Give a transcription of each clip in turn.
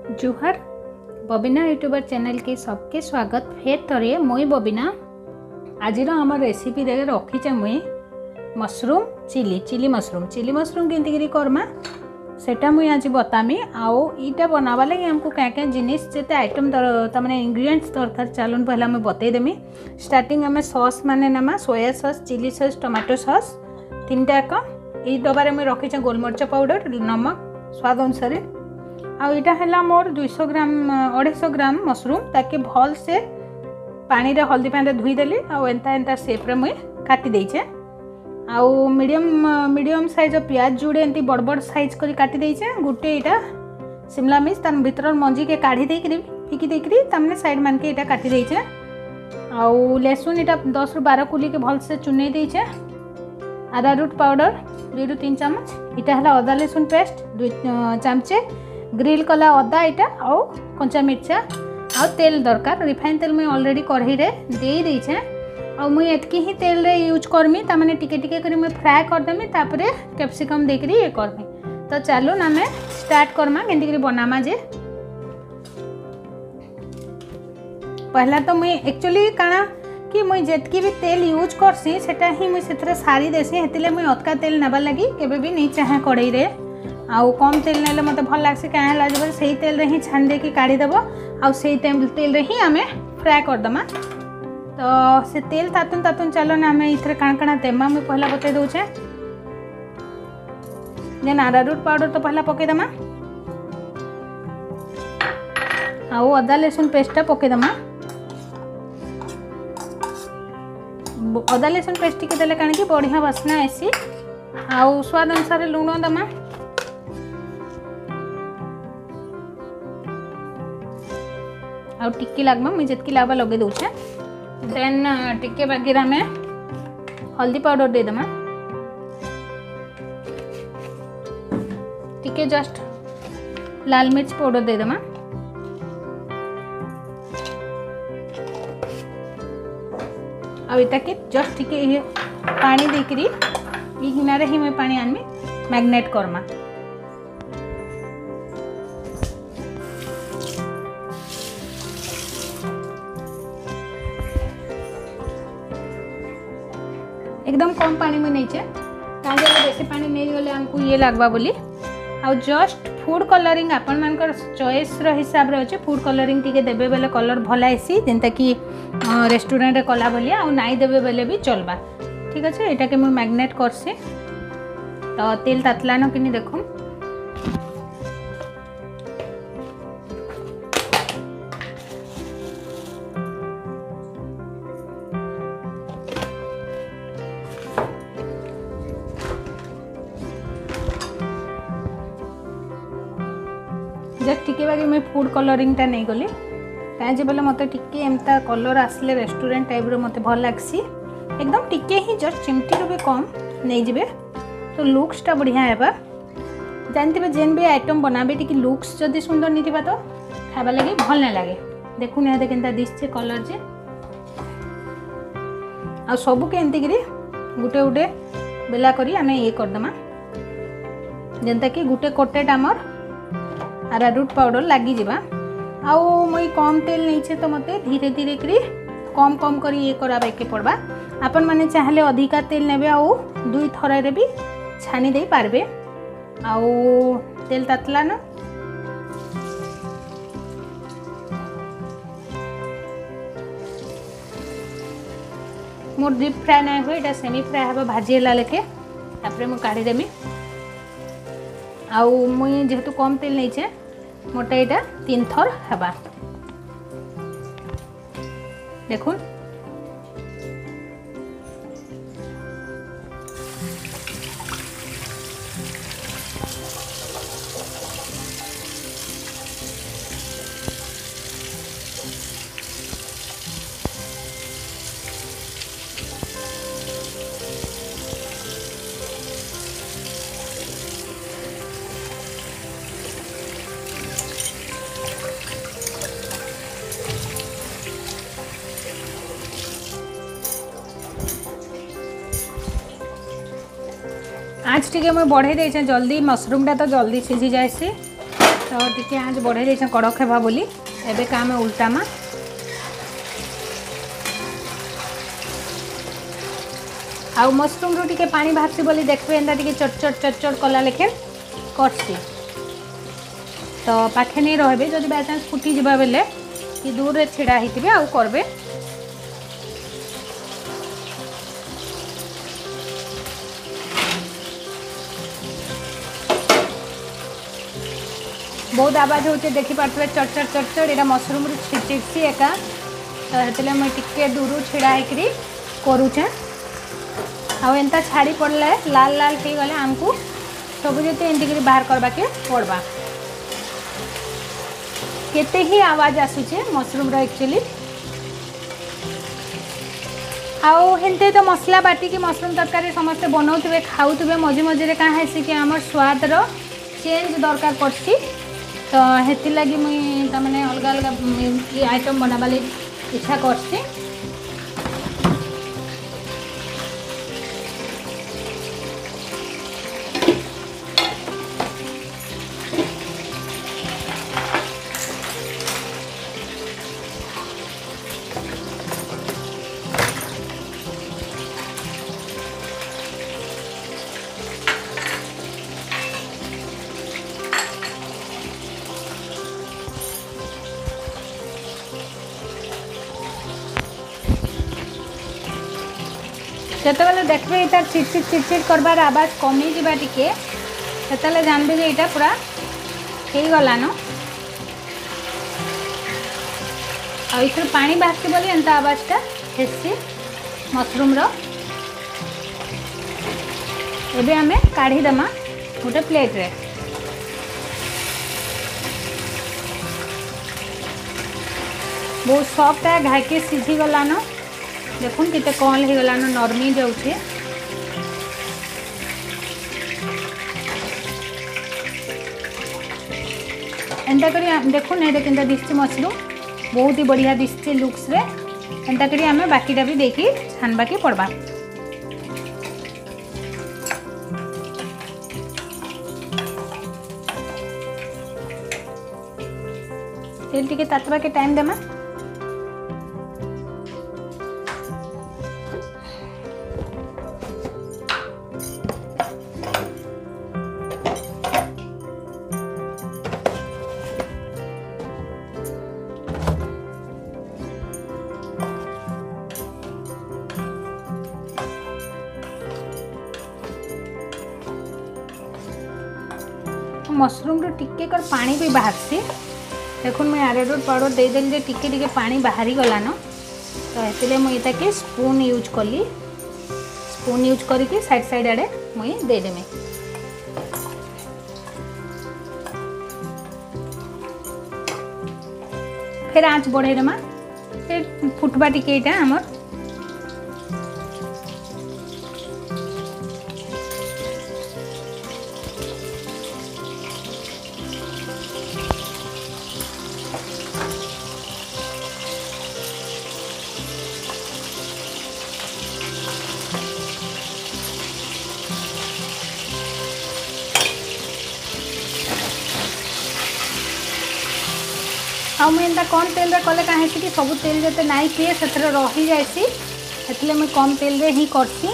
जुहार Babina YouTuber channel के सबके स्वागत फेर थरे मुई बबिना आज आम रेसिपी दे रखीचे मुई मशरूम चिली मशरूम केमती करमा सेटा मुई आज बतामी आउ इटा बनावा लगे हमको क्या क्या जिनिस जेते आइटम तमाने इंग्रेडिएंट्स दरकार चलन पहला मैं बतईदेमी। स्टार्टिंग आम सॉस माने नमा soya sauce chilli sauce tomato sauce 3टा एक डबारे मुई रखीचे गोलमरिच पाउडर नमक स्वाद अनुसार आईटा है मोर 200 ग्राम 250 ग्राम मशरूम ताकि भल से पानी रे हल्दी पानी धोईदेली आंता सेप्रे मुई काटी देचे आउ मीडियम साइज पियाज जोड़े एमती बड़ बड़ साइज कर काटी देचे गोटे यहाँ शिमला मिर्च तार भीतर मंजी के काढ़ी देकरी फिकी देकरी तमने साइड मान के यहाँ काटी देचे आउ लहसुन यहाँ 10 ରୁ 12 कुली के भल से चुने देचे आदा रूट पाउडर 2 ରୁ 3 चम्मच इटा है अदा लहसुन पेस्ट 2 चमचे ग्रिल कला अदा यहाँ आउ कंचा मिर्चा आउ तेल दरकार रिफाइन तेल मुझे ऑलरेडी कढ़ाई रे दे देछे आ मुई एतकी ही तेल रे यूज करमी तामाने टिके टिके करी मुई फ्राए करदेमी तापरे कैप्सिकम देकरी ये करमी। तो चलो ना मैं स्टार्ट करमा केंती करी बनामा जे पहला तो मुई एक्चुअली काना कि मुई जेतकी भी तेल यूज करसी सेटा ही मुई सेथरे सारी देसी हेतिले मुई अतका तेल नबा लगी केबे भी नहीं चाहे कढ़ाई रे आउ कम तेल नेले मते भल लागसे काहे लाजबे सही तेल रे ही छान दे के काढ़ी देबो आउ सही तेल रे ही आमे फ्राए कर दमा। तो से तेल तातुन तातुन चलो ना आमे इथरे काण काण देमा मैं पहला बते दोछे जेन अरारूट पाउडर तो पहला पके दमा आउ अदा लहसुन पेस्ट पके दमा अदा लहसुन पेस्ट टिके देले काण की बढ़िया वासना आसी आउ स्वाद अनुसार लूण दमा आउ टिक्की लागमा मुझे जितकी लावा लगे दूचे देन टिक्के बाकी में हल्दी पाउडर दे दमा टिक्के जस्ट लाल मिर्च पाउडर दे दमा अब इटा के जस्ट टिके पानी देकरी ई गिनारे ही मैं पानी आनमी मैग्नेट करमा एकदम कम पानी में नहीं कहीं बेसी पानी नहीं गले हमको ये लगवा बोली आउ जस्ट फूड कलरिंग आपण मानकर चॉइस रो हिसाब रे अछि फूड कलरिंग टिके देबे बेले कलर भल आसी जेंता कि रेस्टोरेंट रे कला बोलिया आउ नाई देबे बेले भी चलबा ठीक अछि। एटा के मैं मैग्नेट करसी तो तेल तातला न किनी देखो जस्ट टिके बाकी मैं फूड कलरिंग टा नहीं गली कहीं बोले मत टिके एमता कलर आसले रेस्टोरेंट टाइप रो मते भल लागसी एकदम टिके ही जस्ट चिमटी रो भी कम नहीं जिबे तो लुक्स टा बढ़िया हेबा जानते जेन भी आइटम बनाबे टिके लुक्स जदी सुंदर नहीं थिबा तो खाबा लगे भल नहीं लगे देखु ने दे केनता दिसचे कलर जे आ सबु के एंती करी गुटे गुटे बेला करी आमे ये कर दमा जेंता कि गुटे कोटेट आमर अरारूट पाउडर लगी जावा आउ मुई कम तेल नहीं तो मते धीरे धीरे करी कम कम करी ये कराबे के पड़बा आपण माने चाहले अधिका तेल नेबे आउ दुई थरा रे भी छानी दे पारबे आउ तेल तातला न मोर डीप फ्राई नहीं हुए एटा सेमी फ्राई हबा भाजी ला लेके तापरे मु काढी देमी आउ मुई जेहेतु कम तेल नहीं छे मोटा यहाँ 3 थर हबा देखुन आज टिके मुझे बढ़े दे जल्दी मशरूम टा तो जल्दी सीझी जाए तो टी आज बढ़े देछ कड़क हेबा बोली एबे का आमे उल्टामा आउ मशरूम रू टी पानी बाहर बोली देखबे एंता टी चटचट चटचट कला लेखे करसी तो पाखे नहीं रहे जदि बाय चांस फुटी जावा बेले कि दूर रे छिड़ा होइतिबे आउ करबे बहुत आवाज होते देखी पार्थे चटचट चटचट यहाँ मशरूम रू छिटसी एका तो से मुझे टिके दूर छिड़ा होकर करुचे आंता छाड़ी पड़े लाल लाल हो गले आमको सब जो एमती बाहर करवा के पड़वा केते ही आवाज आसूचे मशरूम रो एक्चुअली आउ हेन्ते तो मसला बाटिकी मशरूम तरकारी समस्ते बनाऊे खाऊे मझे मझे क्या है कि आम स्वाद रो चेंज दरकार पड़सी तो हेती लगी मुई तमाने अलग अलग आइटम बनावा इच्छा करसी जिते बेले देखबे ये चिटचिट चिटचिट करबार आवाज कमी जा टिके से जानबे जे यहाँ पूरा हो गलान आर पानी बाहर बोली एंता आवाजटा हेसी मशरूम रो एबे आमे काढ़ी दमा गोटे प्लेट रे बहुत सॉफ्ट है घाके सीझी गलान देखुन किते कल हो गलान नरमी जाऊे एंता करी देखुन ये केंता दिसछि मशरूम बहुत ही बढ़िया दिसछि लुक्स रे एंता करी आमे बाकीटा भी देखी छानबा के पड़बा तेल टिके तातबा के टाइम देमा मशरूम रो टिके कर पानी भी बाहर से देखुन मुझे अरारोट पाउडर देदेली जे टिके टिके पानी बाहरी गलान तो ये मुझे के स्पून यूज कली स्पून यूज करके साइड साइड आड़े मुझे देदेमी फिर आँच बढ़े देमा फिर फुटबा टिके यहाँ आमर आ मुझे कम तेल रे कले कहीं कि सब तेल जते नाई पिए से रही जाएसी से मुझे कम तेल रे ही करसी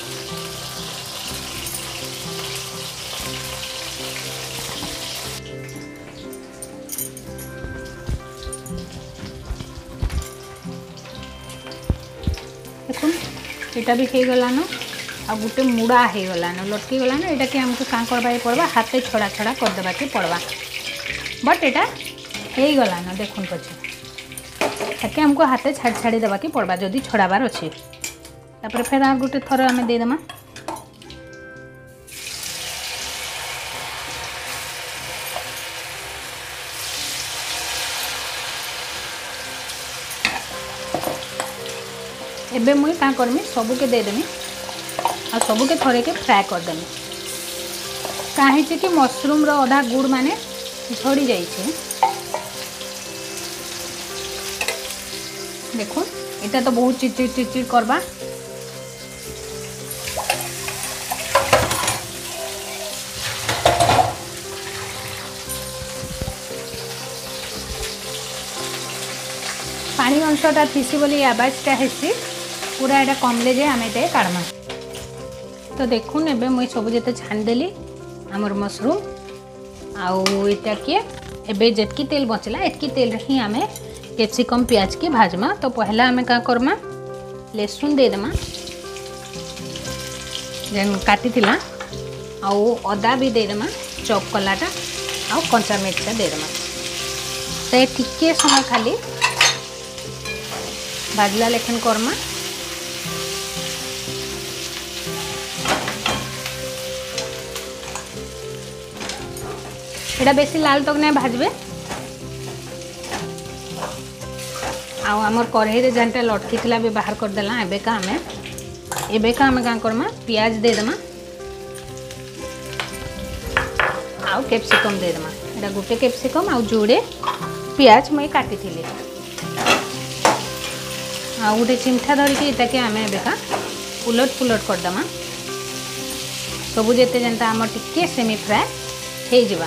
देखुन यहाँ भी हो गलान आ गोटे मुड़ा हो गलान लटकी गलान यहाँ कि आमको क्या करवा पड़वा हाथे छड़ा छड़ा करदेवा के पड़वा बट यहाँ हो गलान देखुन पचे ताकि हमको हाथे छाड़ छाड़ी देवा की पड़वा जदि छड़ाबार अच्छे तापर फिर आ गोटे थर आम देदेमा एबे मुई क्या करमी सबके देदेमी आ सबके थरे के फ्राए करदेमी कहीं कि मशरूम रो अधा गुड़ माने झड़ी जाइए देखुन इटा तो बहुत चिटचिट चिटचिट करवा पानी अंशटा थीसी बोली आवाजटा हेसी पूरा एटा कमले जे आमे ते काढमा। तो देखुन एबे मुई सब जेते छानदेली आमर मशरूम आउ इटा के एबे जेतकी तेल बचला एतकी तेल ही आमे कैप्सिकम प्याज की भाजमा। तो पहला आमे का करमा लहसुन दे देमा जेन काटी थिला आउ अदा भी दे देमा चॉप कलाटा आउ कंचा मिर्चा दे देमा। ते टिके समय खाली भाजला लेखन करमा। एटा बेसी लाल तक नहीं भाजबे। आउ आमर कढ़ाई रे जानटा लटकी थिला भी बाहर कर देला। एबे का हमें का करमा प्याज दे देमा आउ कैप्सिकम दे देमा। एटा गुटे कैप्सिकम आउ जोड़े प्याज मैं काटी थिले आउ गोटे चिमठा धरिकी इताके आमे एबे का उलट पुलट कर देमा। सबु जेते जनता आमर टिके सेमी फ्राई हे जिबा।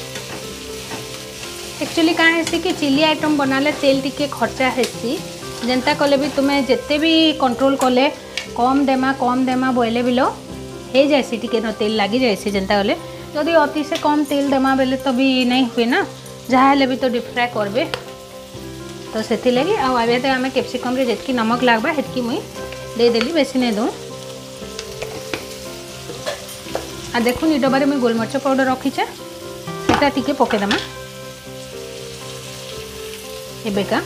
एक्चुअली कहाँ है कि चिली आइटम बनाले तेल टिके खर्चा हेसी जनता कले भी तुम्हें जिते भी कंट्रोल कले कम देमा बोले बिलो हो जाए टिके न तेल लगी जाए जनता कले जदि अति से कम तेल देमा बेले तो भी नहीं हुए ना जहाँ हेले भी तो डीप फ्राए करबे। तो से लगी आवे तो आम कैप्सिकम रे जितकी नमक लगवा हेतकी मुई दे देली बेसी नहीं दूँ। आ देखुन ई डबारे मुई गोलमरिच पाउडर रखीचे सेटा टिके पकेदेमा। एबेका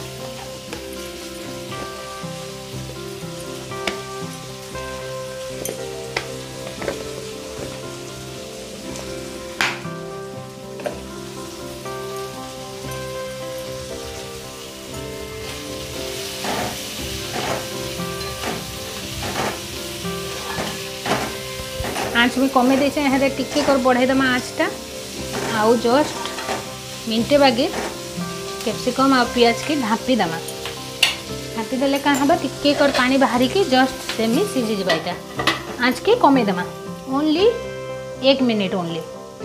आँच भी कमे देचे यहाँ टिके कर बढ़ाई देमा आँचटा आउ जस्ट मिनटे बागे कैप्सिकम आ पियाज की ढापी देमा। ढापी देले का हबा टिके कर पानी बाहरी की जस्ट सेमी सीझी जबा। इटा आँच के कमे देमा ओनली 1 मिनिट ओनली।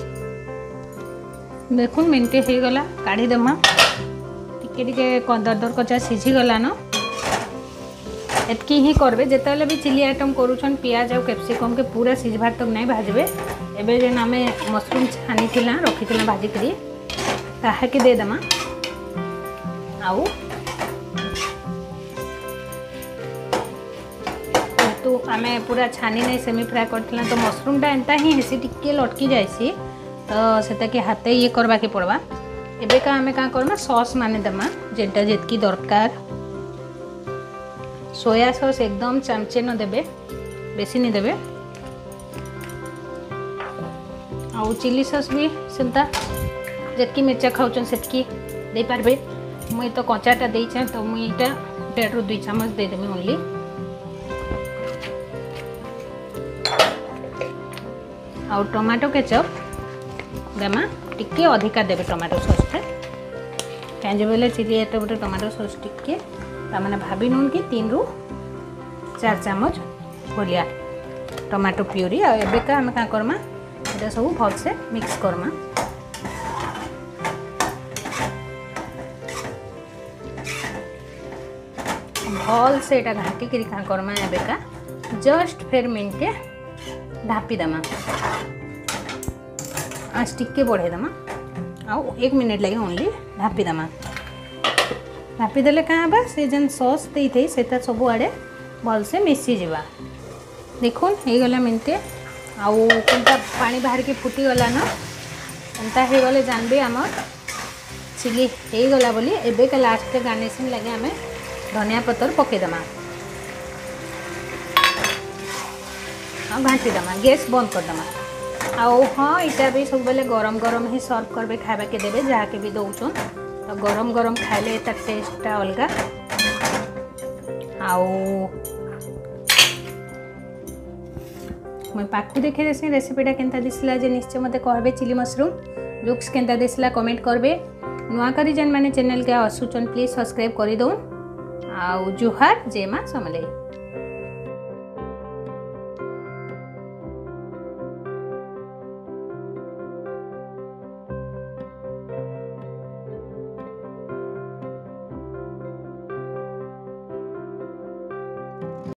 देखुन मिनटे हो गला काढ़ी देमा टिके टिके दरदर कचा सीझी गला न। एतकी ही करबे जेतेले भी चिली आइटम करूछन पियाज और कैप्सिकम के पूरा सीझबार तक नहीं भाजबे। एबे जेन आमे मशरूम छानी थिला रखी थिला भाजी करी ताहा के दे देमा आउ तो आमे पूरा छानी नहीं सेमी फ्राए करथिला तो मशरूम टा एंता ही हेसी टिके लटकी जायसी तो सेता के हाथे ये करबा के पड़वा। एबे का आमे का करना सॉस माने देमा जेटा जेतकी दरकार। सोया सॉस एकदम चमचे न देबे बेसी नहीं देबे आउ चिली सॉस भी सेंता जेतकी मिर्चा खाउछन सेतकी दे पारबे। मुई तो कचाटा देइछे तो मुई इटा 1.5 ରୁ 2 चामच दे देमी ओनली। आउ टमाटो केचप देमा टिके अधिका देबे टमाटो सॉस थे कहीं बोले चिली एत गोटे टमाटो सॉस टिके ताने भाभी नून कि 3 ରୁ 4 चामच भलिया टमाटो प्यूरी। आ एबेका आम क्या करमा ये सब भल से मिक्स करमा। भल से एटा घाटी करी क्या करमा एबेका जस्ट फिर मिनटे ढापी देमा आज टिके बढ़ाई देमा आउ 1 मिनिट लगे ओनली ढापी देमा। ढापी देले क्या बा से जेन सॉस दे थे सेटा सब आड़े भल से मिसी जीवा। देखुन हो गला मिनटे आउ कोनटा पानी बाहर के फुटी गला ना एंता हो गले जानबे आमर चिली हो गला बोली। एबे के लास्ट गार्निशिंग लगे आमे धनिया पत्तर पके देमा आ घाटी देमा गैस बंद कर देमा। आउ हाँ इटा भी सब बेले गरम गरम ही सर्व करबे खाइबा के देबे जहाँ के भी दउछन तो गरम गरम खाइले तार टेस्टटा अलगा। आउ मैं पाखु देखे देसी रेसिपीटा केनता दिसला जे निश्चय मते कहबे। चिली मशरूम लुक्स केनता दिसला कमेंट करबे। नुआ करी जेन माने चैनल के आसुचन प्लीज सब्सक्राइब करि दउन। आउ जुहार जय मां समले।